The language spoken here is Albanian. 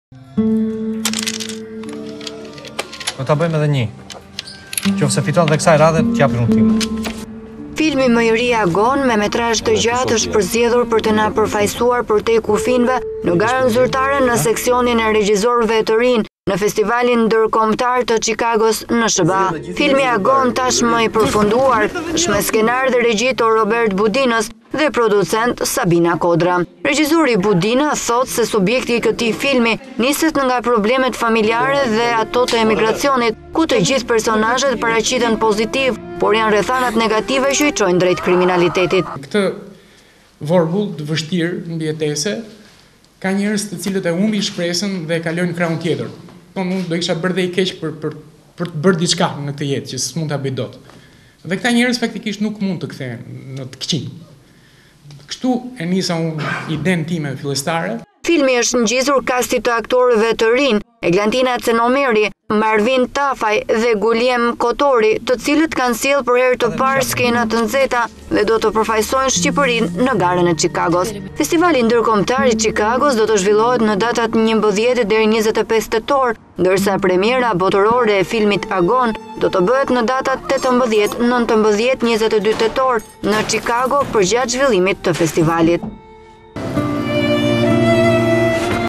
Do ta bëjmë edhe një. Qofse fiton dhe kësaj radhe, t'japim unë time. Filmi Më i ri Agon me metrazh të gjatë është përzgjedhur për të na përfaqësuar përtej kufinëve në garën zyrtare në seksionin e regjisorëve të rinj në Festivalin Ndërkombëtar të Chicagos në SBA. Filmi Agon tashmë i përfunduar është me skenar dhe regji të Robert Budinës dhe producent Sabina Kodra. Regjizori Budina thot se subjekti i këtij filmi niset nga problemet familjare dhe ato të emigracionit, ku të gjithë personazhet paraqiten pozitiv, por janë rrethanat negative që i çojnë drejt kriminalitetit. Këtë vorbull të vështirë mbijetese ka njerëz të cilët e humbi shpresën dhe e kalojnë krahun tjetër. Po unë do isha bërë dhe i keq për të bërë diçka në këtë jetë që s'mund ta bëj dot. Dhe këta njerëz faktikisht nuk mund të kthehen në të këqij. Kështu e nisa unë idenë time fillestare. Filmi është ngjisur kastit të aktorëve të rinj, Eglantina Cenomeri, Marvin Tafaj dhe Guliem Kotori, të cilët kanë sjellë për herë të parë skena të nxehta dhe do të përfaqësojnë Shqipërinë në garën e Chicagos. Festivali Ndërkombëtar i Chicagos do të zhvillohet në datat 11 deri 25 tetor, ndërsa premiera botërore e filmit Agon do të bëhet në datat 18, 19, 22 tetor në Chicago përgjatë zhvillimit të festivalit.